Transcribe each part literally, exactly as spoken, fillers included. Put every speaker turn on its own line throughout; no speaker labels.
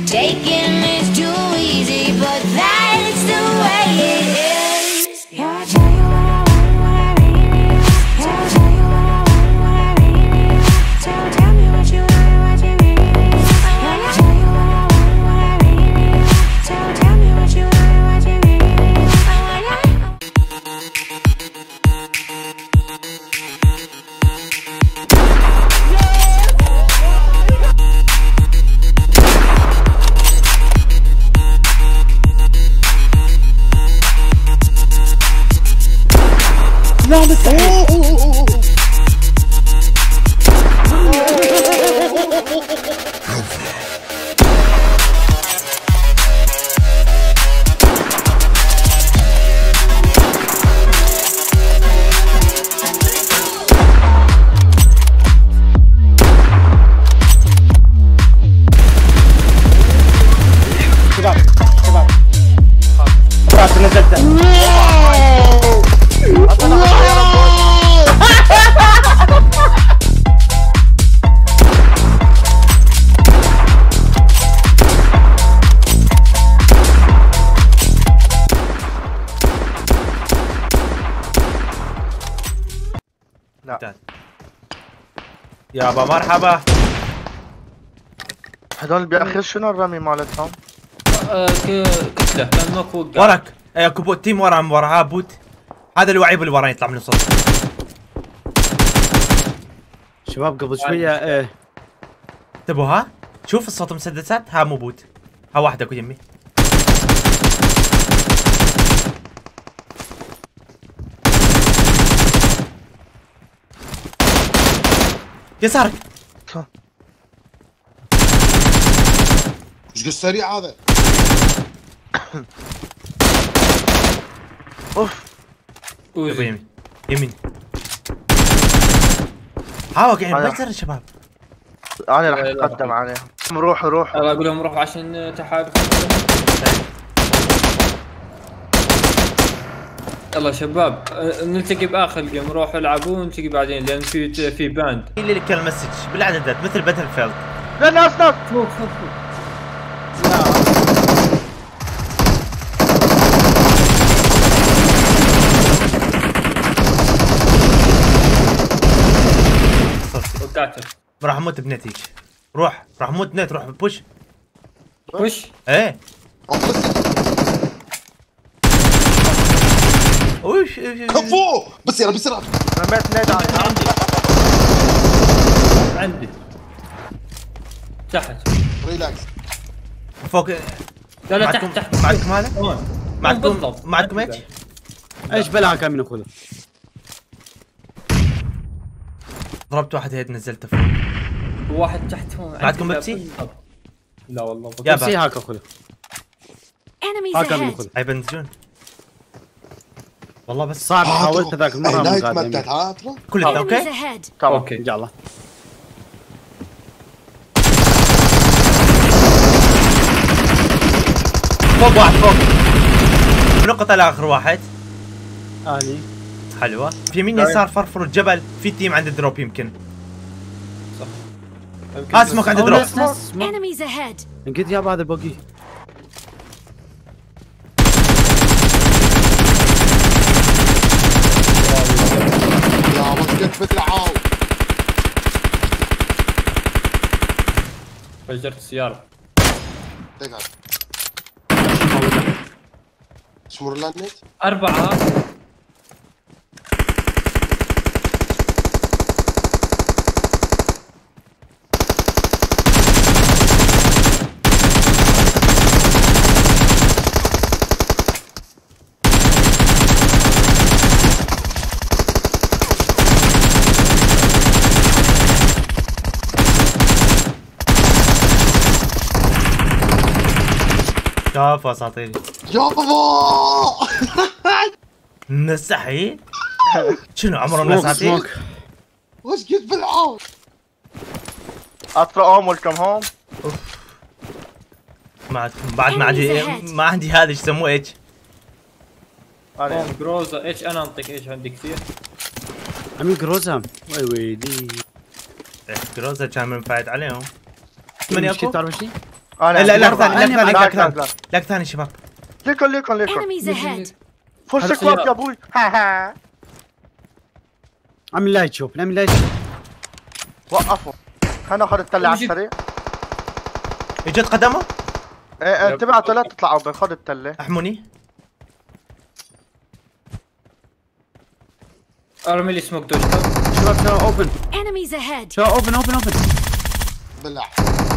Taking is too easy, but that's the way it is. Yeah, I tell you what I want, what I really need. Yeah, I tell you what I want, what I really need. So tell me what you want, what you really need. Yeah, I tell you what I want, what I really need. So tell me what you want, what you really need.
لا مستحيل. شباب شباب خلاص نزلت.
لا يابا مرحبا.
هذول باخر شنو الرمي مالتهم؟
آه كتله كان ماكو وقع.
وراك اكو بوت تيم ورا من وراها بوت. هذا الوعيب اللي وراني يطلع من الصوت.
شباب قبل شويه ايه
انتبهوا ها شوف الصوت مسدسات. ها مو بوت، ها واحد اكو يمي. يسارك.
ايش قد سريع هذا؟
اوف
يمين يمين. ها قاعد يبزر الشباب.
انا راح اتقدم عليهم. روحوا روحوا.
اقول لهم روحوا عشان تحالف. يلا شباب نلتقي باخر الجيم. روحوا العبوا ونلتقي بعدين لان في في باند.
اللي لك المسج بالعددات مثل باتل فيلد.
لا ناس ناس
فوق فوق فوق. وقعت.
راح اموت بنتيج. روح راح اموت نت. روح بوش
وش؟
ايه وش
كفو بس يلا بسرعه.
رميت نيد
عندي عندي تحت.
ريلاكس
فوق.
لا لا
معكم
تحت تحت.
معكم هذا؟ معكم
بالضبط.
معكم ايش؟
ايش بلاها كان من اخوذه.
ضربت واحد هيد نزلته فوق.
واحد تحت هون.
بعدكم بيبسي؟
لا والله
بيبسي هاك اخوذه.
Enemies
هاك من
ahead.
اخوذه.
هاي بنزجون والله. بس
صعب حاولت ذاك المره
نايت
من
متت
قاعد
عاطله.
كلنا
Enemies
اوكي.
ahead.
تمام
اوكي.
ان شاء الله.
فوق واحد فوق. منو قتل اخر واحد؟
اني
حلوه. في يمين يسار فرفر الجبل. في تيم عند الدروب يمكن. ها اسمك عند الدروب.
Enemies ahead.
قلت يا هذا بقي.
يا مسكت بالعاو.
فجرت السيارة.
تقعد شمر لنا النت.
أربعة.
شوف اساطيري.
يابا
مستحيل. شنو عمرهم اساطير؟
وش قد بالعاو.
اطفى اوم ويلكم هوم.
ما عندكم بعد ما عندي ما عندي هذا ايش يسموه اتش.
هوم جروزا ايش انا انطيك ايش عندي كثير.
عمي جروزا وي ويلي.
جروزا كان منفعد عليهم.
من ياكل تعرف شيء؟
انا
لا لا
مرة.
ثاني لا
أنا
ثاني
معك.
لا
لا،
ثاني
لا.
لا ثاني شباب.
ليكن ليكن ليكن
Enemies ahead.
فول
هذا
سكواد
سيارة.
يا ابوي. ها ها
عم لايت شوف نعمل لايت شوف.
وقفوا. خلينا ناخذ التله على
وجد.
السريع.
اجت قدمه.
ايه إيه، انتبهوا لا تطلعوا بين، خذ التله.
احموني.
ارمي لي سموك دو شباب.
شباب شباب اوبن
Enemies ahead.
شباب اوبن اوبن اوبن.
بالله.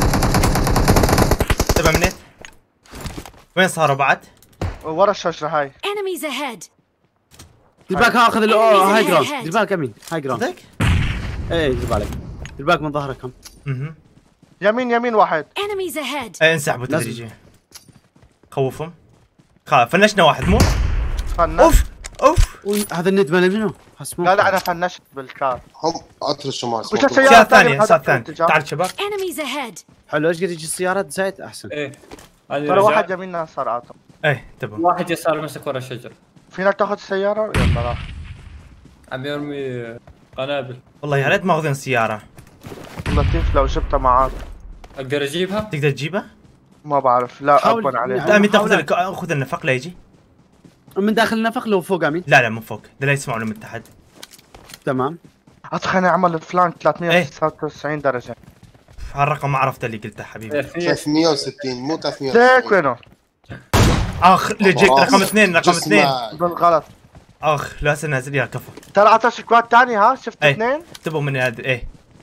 سبع منت. وين صاروا بعد؟
ورا الشجره هاي.
Enemies ahead.
دير بالك اخذ ال-
Enemies
أوه، هاي
ahead.
جراوند. دير بالك امين هاي جراوند.
صدق؟
ايه دير بالك. دير بالك من ظهرك هم.
اها.
يمين يمين واحد.
Enemies ahead.
ايه انسحبوا
لازم.
تدريجيا. خوفهم. خلاص فنشنا واحد مو؟
فنش.
اوف اوف.
وي، هذا الند مال منو؟ حسموه.
لا لا انا فنشت بالكار.
هم قطر الشمال.
وش
اسمه
السيارة؟
سيارة
الثانية
ثانية
بهذا
سيارة ثانية.
الاتجاه.
تعال شباب.
Enemies ahead.
حلو ايش قد يجي السيارات زايد احسن.
ايه أنا
ترى
رجع.
واحد يميننا صار عاطل.
ايه انتبهوا.
واحد يسار مسك ورا الشجر.
فينا تاخذ السيارة؟ يلا راح.
عم يرمي قنابل.
والله يا ريت ماخذين سيارة.
لطيف لو جبتها معاك.
اقدر اجيبها؟
تقدر تجيبها؟
ما بعرف لا
حاول-
أبن عليها.
يعني-
لا امين تاخذ
محاولات.
الك- خذ النفق لا يجي.
من داخل النفق لو فوق امين.
لا لا من فوق، ده لا يسمعونه من تحت.
تمام.
خليني اعمل الفلانك ثلاثمية وتسعة وتسعين درجة.
هالرقم ما عرفت اللي قلته حبيبي.
إيه، في
ثلاثمية وستين مو ثلاثمية
ليك
وتسعين.
وينه؟
اخ لجيت
خلاص.
رقم اثنين رقم اثنين.
جسمك.
بالغلط.
اخ لا نازل يا كفو.
ترى عطى سكواد ثاني ها شفت
أي.
اثنين؟
انتبهوا من هذا ايه.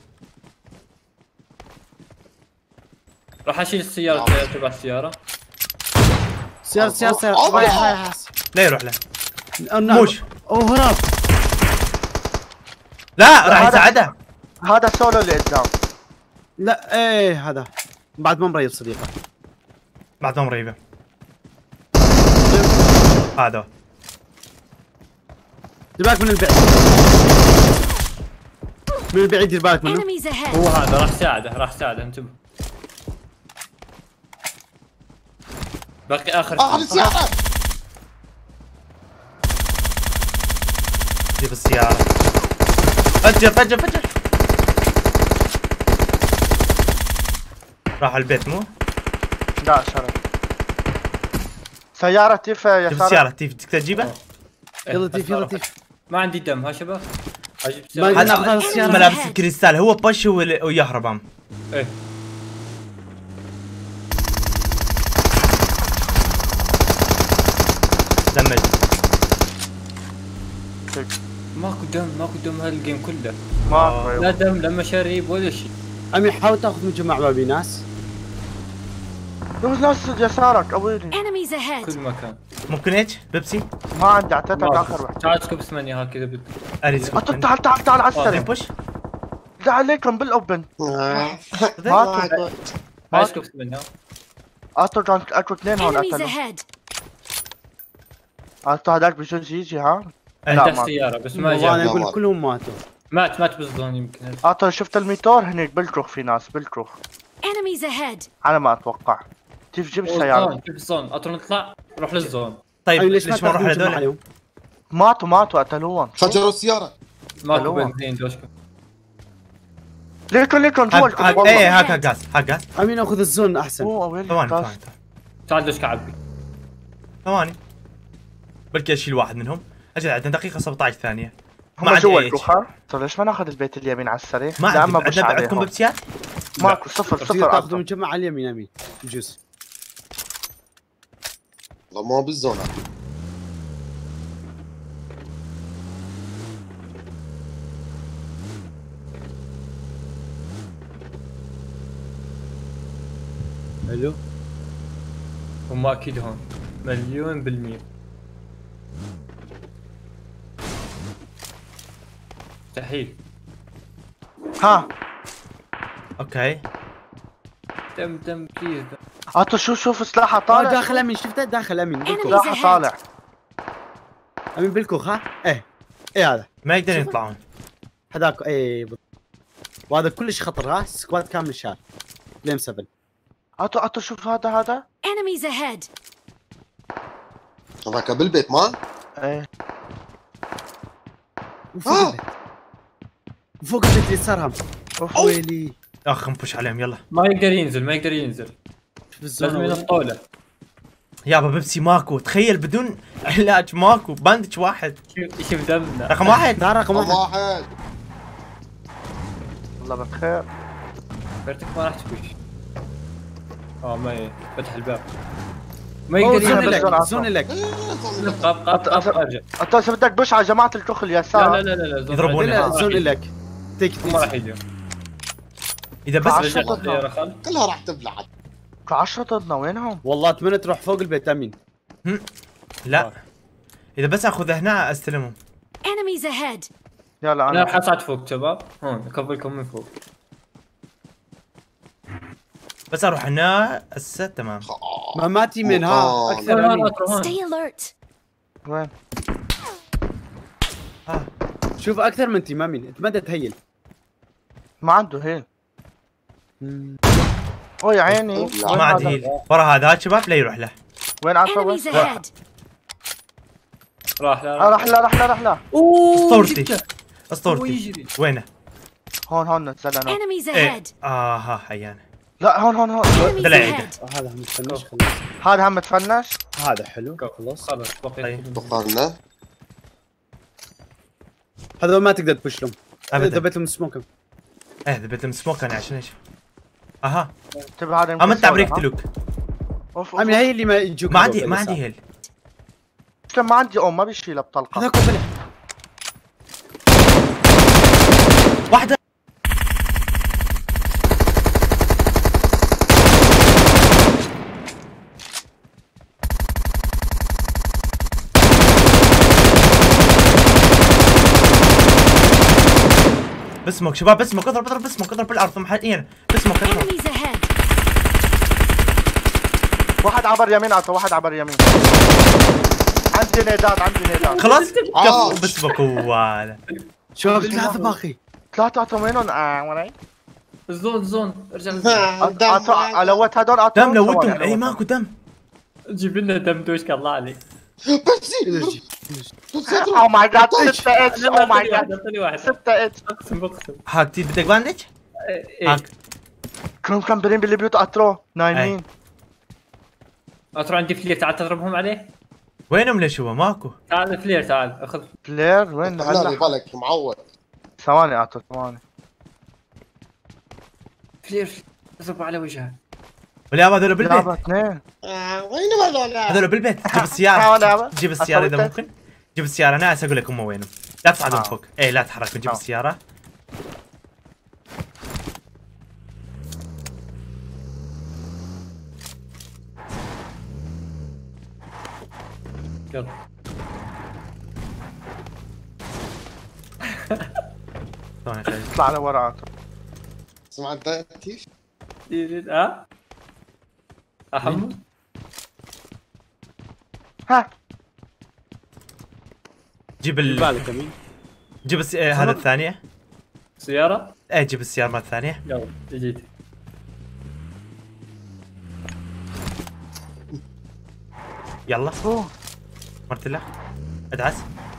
راح اشيل السيارة تبع السيارة.
سيارة سيارة سيارة.
أوه.
هاي هاي هاي.
لا يروح له.
النعم.
موش.
اوه هرب.
لا راح
هذا-
يساعده.
هذا سولو اللي قدام.
لا ايه هذا بعد ما مريض صديقه.
بعد ما مريبه. هذا
دير بالك من البعيد. من البعيد دير بالك منه.
Enemies ahead.
هو هذا راح ساعده راح ساعده انتبه. باقي اخر
اخذ السيارة.
جيب السيارة. فجر فجر فجر. راح البيت مو؟
لا شرف. سيارة تيف
جيب
يسار.
السيارة تيف تقدر تجيبها؟
يلا تيف يلا تيف.
ما عندي دم ها شباب. اجيب
ما
سيارة.
قلنا
هذا
ناخذ هذا السيارة.
ملابس الكريستال هو بش وال- ويهرب عم.
ايه
دمج.
ماكو دم ماكو دم هالجيم كله.
ما
لا دم لا مشاريب ولا شيء.
امين حاول تاخذ من جماعة بابي ناس.
دوز ناس يسارك اويلي.
Enemies ahead.
كل مكان.
ممكن هيك بيبسي؟
ما عندي اعطيتك اخر واحد.
تعال سكوب ثمانية هاك اذا بدك.
اريد سكوب.
تعال تعال تعال تعال على السريع.
بوش.
لا عليكم بالاوبن.
آه.
ما
هاي سكوب ثمانية.
اعطوا كان اكو اثنين هون
Enemies
قتلوا.
ahead.
اعطوا هذاك بجوز يجي ها.
لا،
لا
تحت
ما
سيارة بس ما
وانا
جاء.
لا،
اقول
ما-
كلهم ماتوا.
مات مات بالظن يمكن.
اعطوا شفت الميتور هنيك بالكروخ في ناس بالكروخ.
Enemies ahead.
على ما اتوقع. كيف جيب السيارة؟
الزون كيف الزون اطر نطلع روح للزون.
طيب
أي
ليش ما نروح
تاخذون جماعة
لهذول؟
اليوم؟
ماتوا ماتوا قتلوهم.
فجروا السيارة.
ماكو
ألوان.
بنزين دوشكو.
ليكن ليكن جوا
هاك
الكل
هاك
والله.
ايه هاك هاك غاز هاك غاز.
امين اخذ الزون احسن.
اوه اويلي
ثواني
غاز.
ثواني
تعال دوشكو عبي.
ثواني. بلكي اشيل واحد منهم. اجل عندنا دقيقة سبعة عشر ثانية. ما
هم
عندي
جوا
أي
الكوخ
شيء.
ها؟ طيب ليش ما ناخذ البيت اليمين على السريع؟
ما
لا
عندي
اما بش
عندنا عندكم
عليهم.
بيبسيات؟
ماكو صفر
تقدر
صفر
تاخذ
أعطوا.
من جماعة على اليمين امين. بجوز.
والله ما بالزونة.
حلو.
هم اكيد هون مليون بالمية. مستحيل.
ها
اوكي.
دم دم بليز.
اعطوا شوف شوف سلاحه
آه،
طالع.
داخل امين شفته داخل امين بالكوخ.
Enemies
سلاحه طالع.
امين بالكوخ ها؟ ايه ايه هذا
ما يقدرون يطلعون.
هذاك ايه بالضبط. وهذا كلش خطر ها سكواد كامل شال. فليم سبعة.
اعطوا اعطوا شوف هذا هذا.
Enemies ahead.
هذاك بالبيت ما.
ايه
وفوق
آه.
البيت. فوق البيت اليسار هم.
اوف.
ويلي.
اخ نبوش عليهم يلا.
ما يقدر ينزل ما يقدر ينزل.
شوف الزون
لازم
وين.
ينطوله.
يابا بيبسي ماكو، تخيل بدون علاج ماكو، باندج واحد.
شوف شوف دمنا.
رقم واحد.
لا رقم
رقم
واحد.
واحد.
والله بخير.
فكرتك ما راح تخش. اه ما ي- فتح الباب. ما
أوه،
يقدر
زون
ينزل.
لك زون لك.
ابقى ابقى ابقى ابقى ارجع.
انت ايش بدك بش على جماعة الكخ
لا
اليسار؟
لا لا لا زون
يضربوني.
بعدين
لا
ما راح
زون
يجي.
لك. تيك
ما راح
تيك.
يجي.
اذا بس
عشرة
رجعت
ضدنا.
يا رخال.
كلها راح تبلع.
عشرة ضدنا وينهم؟
والله اتمنى تروح فوق البيت امين.
لا، اذا بس اخذ هنا استلمهم.
Enemies ahead.
يلا
انا
انا
راح اصعد فوق شباب. هون اكفلكم من فوق.
بس اروح هنا هسه تمام.
ما ماتي من ها
آه.
اكثر
هون
امين.
هون هون.
Stay alert.
وين؟
آه.
شوف اكثر من تيم امين اتمنى تهيل.
ما عنده هيل. اوه يا عيني.
لا،
وين
ما عندي
هذا؟
هيل ورا هذا، هذا شباب لا يروح له.
وين عارفه وين؟
Enemies ahead.
راح لا
آه، راح لا راح لا راح لا.
اسطورتي اسطورتي وينه؟
هون هون نزل انا.
Enemies
ايه
ahead.
اه ها حيانا.
لا هون هون هون.
Enemies
طلع عيده.
ahead.
هذا متفنش خلاص.
هذا هم متفنش.
هذا حلو خلاص.
خلاص بقيت.
طيب.
دخلنا.
هذول ما تقدر تبش لهم.
أبداً.
ذبيت لهم سموكم.
ايه ذبيت لهم سموك انا عشان ايش؟ اها
انتبه هذا يمكن
اما انت عبريك
سودا، ها؟
تلوك.
اوف
امين هي اللي ما يجوك.
ما عندي ما عندي هيل.
اوف ما عندي ام ما بيشيلها بطلقه.
هذاك بلا.
واحدة. بسمك شباب بسمك اضرب اضرب بسمك اضرب بالارض محقين بسمك بسمك.
Enemies ahead.
واحد عبر يمين عطى واحد عبر يمين. عندي نيدات عندي نيدات.
خلاص
آه.
كفو بسمك هو.
شباب ثلاثة باقي.
ثلاثة عطى وينهم؟ اه وراي.
الزون زون ارجع
عطى علوت هدول عطى.
دم لوتهم اي ماكو دم.
جيب لنا دم دوشك الله عليك.
بيبسي.
او ماي جاد ستة اتش او ماي جاد
اعطيني واحد.
ستة اتش.
اقسم اقسم.
هاك بدك باندج؟
ايه
هاك
كلهم مكمبرين بالبيوت اترو نايمين.
اترى عندي فلير تعال تضربهم عليه.
وينهم ليش هو ماكو؟
تعال فلير تعال اخذ.
بلير وين
خلاني
هلا؟
بالك معود.
ثواني عطى ثواني.
فلير فلير. اضرب على وجهه.
ولا هذول
لعبة
بالبيت.
اثنين.
آه، وين هذول؟
هذول بالبيت جيب
آه،
السيارة.
لعبة.
جيب السيارة اذا
أصوتك.
ممكن. جيب السيارة انا هسه اقول لك هم وينهم. لا تصعدون
آه.
فوق. ايه لا تتحركوا جيب
آه.
السيارة.
يلا.
ثواني خلي.
اطلع لورا عطى.
سمعت ده كيف؟
ها؟ احمد
ها
جيب ال...
بالك امين.
جيب الس... آه، هذا الثانية.
سيارة.
ايه جيب السيارة مرة ثانية.
يلا جيت.
يلا
أوه.
مرت له. ادعس.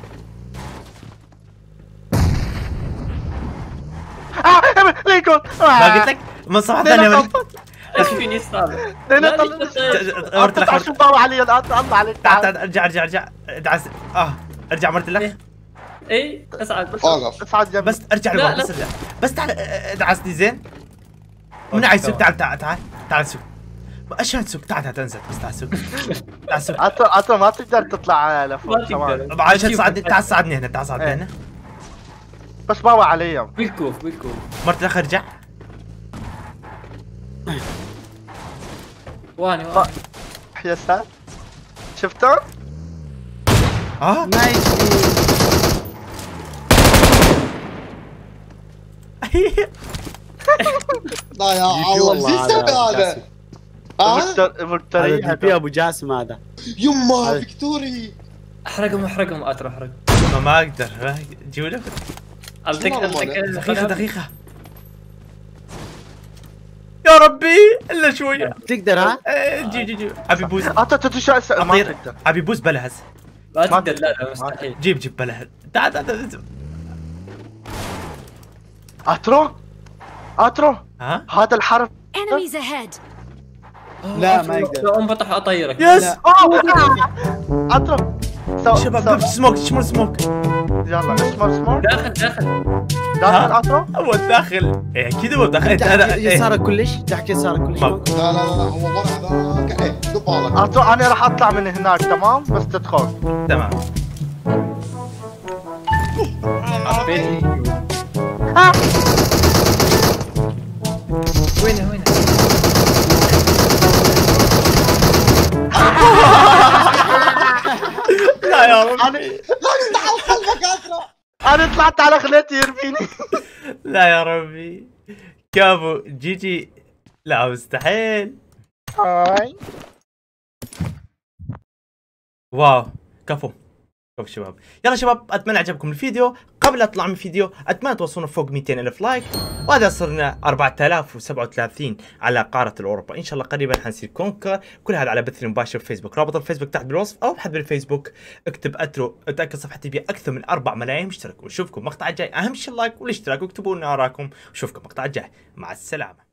اه ليكون
ما قلت لك من صفحة ثانية من...
ايش فيني صار؟
مرت لك
شو باو علي الله عليك.
تعال تعال ارجع ارجع ارجع ادعس. اه ارجع مرت لك.
اي اسعد بس.
اوقف.
اصعد جنبي.
بس ارجع
لا،
لورا
لا.
بس ارجع. بس تعال ادعسني زين. من عايز سوق تعال تعال تعال تعال سوق. عشان سوق تعال تعال تنزل بس تعال سوق. تعال سوق.
عطى عطى ما تقدر تطلع لفوق
ما
ثواني.
تقدر.
عشان تصعدني تعال صعدني هنا تعال صعدني
إيه.
هنا.
بس باو علي.
بالكوف بالكوف.
مرت لك ارجع.
واني واني.
يسار شفتوا؟
اه
ما يجي.
لا يا
جي بي
عوض
والله
شو يسوي
هذا
هذا؟ ها؟
هذا
فيكتوري
جي بي ابو جاسم هذا.
يما
هذا-
فيكتوري.
احرقهم احرقهم اترى احرق.
ما ما اقدر ما أقدر. جيبوا له
اتذكر اتذكر
دقيقة دقيقة. يا ربي الا شوية.
تقدر ها؟
إيه، جي جي جي ابي بوز.
عطى تتشاس ما
اطير
تقدر.
ابي بوز بلا هسه.
ما
ما
تقدر لا لا
تقدر.
مستحيل.
جيب جيب بلا. تعال تعال تعال.
اترو اترو
ها
هذا الحرف
Enemies ahead.
لا ما يقدر.
لو انبطح اطيرك.
يس
لا.
اضرب سو
شباب
سو.
قف سموك شمر سموك.
يلا اشمر سموك.
داخل داخل.
داخل اطرو.
هو داخل ايه كذا هو داخل انت
تحت
انا إيه.
يسارك كلش، تحت يسارك كلش.
ما-
لا لا لا لا هو ورا ذاك ايه دبالك.
اطرو انا راح اطلع من هناك تمام بس تدخل.
تمام.
حبيت. وينه وينه؟
لا يا رب.
انا
تعال قلبك اسرع.
انا طلعت على خليتي يرميني.
لا يا ربي. كابو جي جي. لا مستحيل.
هاي
واو كفو كفو شباب. يلا شباب اتمنى عجبكم الفيديو. قبل اطلع من الفيديو اتمنى توصلون فوق مئتين الف لايك، وهذا صرنا أربعة آلاف وسبعة وثلاثين على قاره الاوروبا. ان شاء الله قريبا حنصير كونكر. كل هذا على بث مباشر في فيسبوك. رابط الفيسبوك تحت بالوصف او ابحث بالفيسبوك اكتب اترو. اتاكد صفحتي فيها اكثر من أربعة ملايين مشترك. ونشوفكم المقطع الجاي. اهم شيء اللايك والاشتراك واكتبوا لنا اراءكم. ونشوفكم المقطع الجاي. مع السلامه.